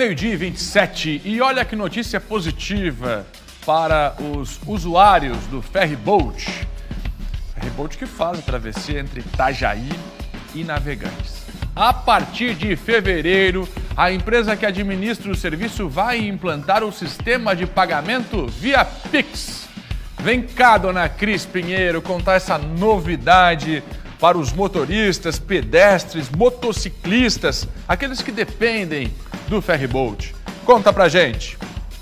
Meio-dia e 27, e olha que notícia positiva para os usuários do Ferryboat. Ferryboat que faz a travessia entre Itajaí e Navegantes. A partir de fevereiro, a empresa que administra o serviço vai implantar o sistema de pagamento via Pix. Vem cá, dona Cris Pinheiro, contar essa novidade para os motoristas, pedestres, motociclistas, aqueles que dependem do Ferryboat. Conta pra gente.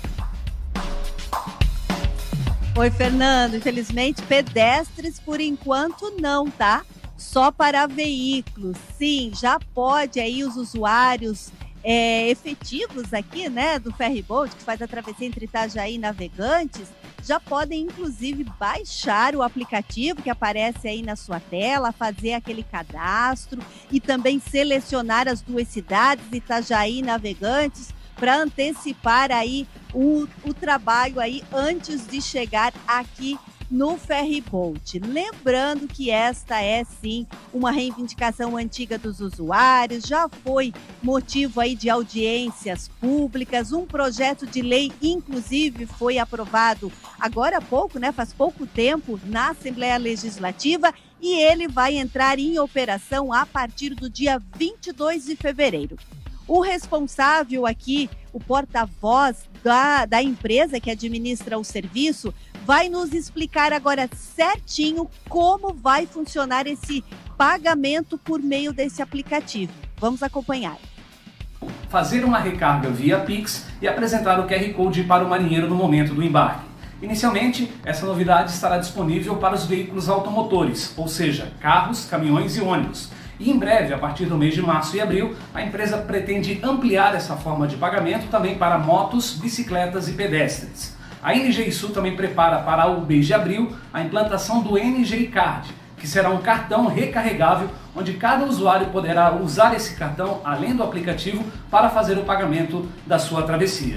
Oi, Fernando. Infelizmente, pedestres por enquanto não, tá? Só para veículos. Sim, já pode aí os usuários efetivos aqui, né, do Ferryboat, que faz a travessia entre Itajaí e Navegantes, já podem, inclusive, baixar o aplicativo que aparece aí na sua tela, fazer aquele cadastro e também selecionar as duas cidades, Itajaí e Navegantes, para antecipar aí o trabalho aí antes de chegar aqui no Ferryboat. Lembrando que esta é sim uma reivindicação antiga dos usuários, já foi motivo aí de audiências públicas, um projeto de lei inclusive foi aprovado agora há pouco, né, faz pouco tempo na Assembleia Legislativa, e ele vai entrar em operação a partir do dia 22 de fevereiro. O responsável aqui, o porta-voz da empresa que administra o serviço, vai nos explicar agora certinho como vai funcionar esse pagamento por meio desse aplicativo. Vamos acompanhar. Fazer uma recarga via Pix e apresentar o QR Code para o marinheiro no momento do embarque. Inicialmente, essa novidade estará disponível para os veículos automotores, ou seja, carros, caminhões e ônibus. E em breve, a partir do mês de março e abril, a empresa pretende ampliar essa forma de pagamento também para motos, bicicletas e pedestres. A NGI Sul também prepara para o mês de abril a implantação do NGI Card, que será um cartão recarregável, onde cada usuário poderá usar esse cartão, além do aplicativo, para fazer o pagamento da sua travessia.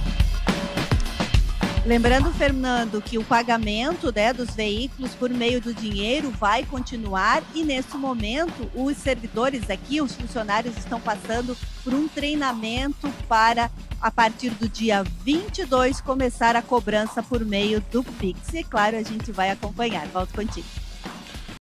Lembrando, Fernando, que o pagamento, né, dos veículos por meio do dinheiro vai continuar, e nesse momento os servidores aqui, os funcionários, estão passando por um treinamento para, a partir do dia 22, começar a cobrança por meio do Pix. E claro, a gente vai acompanhar. Volto contigo.